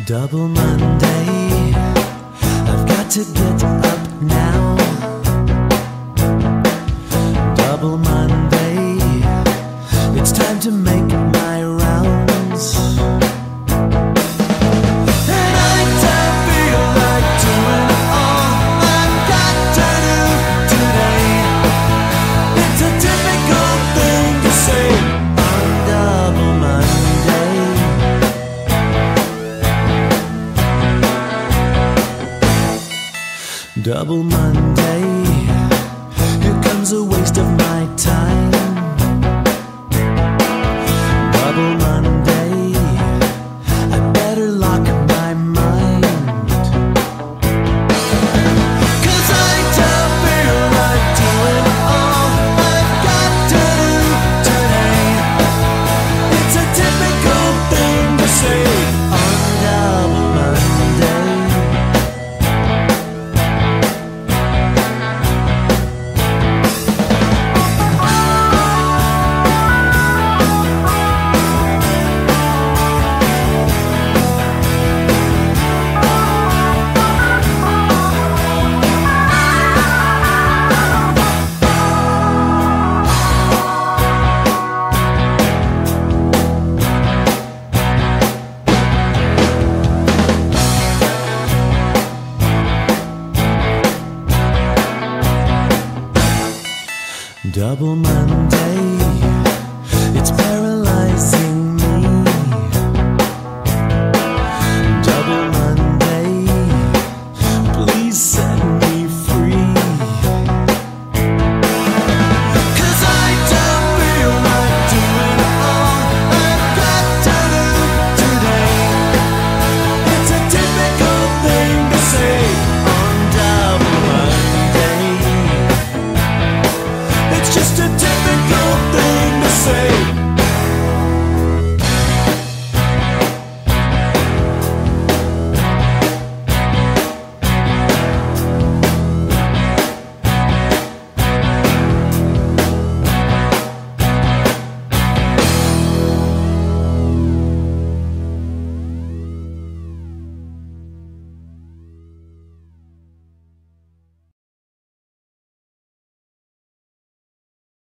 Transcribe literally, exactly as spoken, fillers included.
Double Monday, I've got to get up now. Double Monday, it's time to make my rounds. And I don't feel like doing all I've got to do today. It's a difficult thing to say on Double Monday. Double Monday, here comes a waste of my time. Double Monday, I better lock my mind, 'cause I don't feel like doing all I've got to do today. It's a typical thing to say on Double Monday. Double Monday,